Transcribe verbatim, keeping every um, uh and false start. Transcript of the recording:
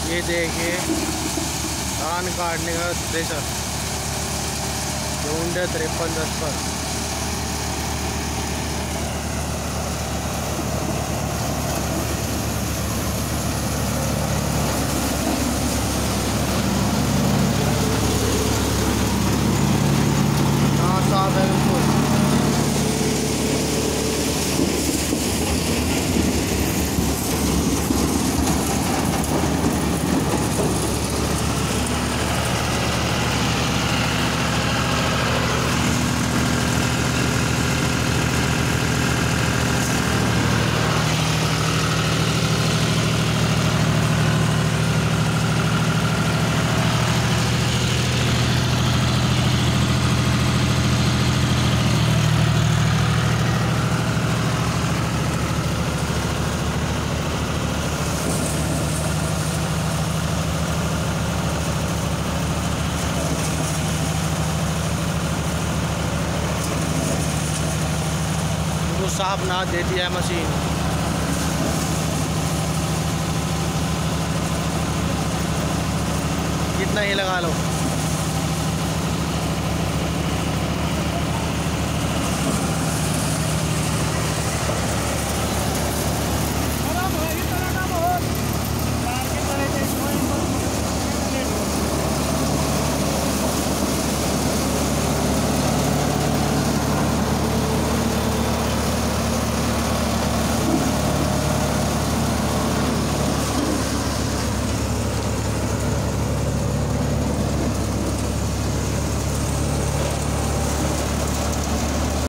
ये देखिए धान काटने का थ्रेशर जोंडे तिरपन दस पर। हाँ साफ है बिल्कुल। साफ ना देती है मशीन। कितना ही लगा लो।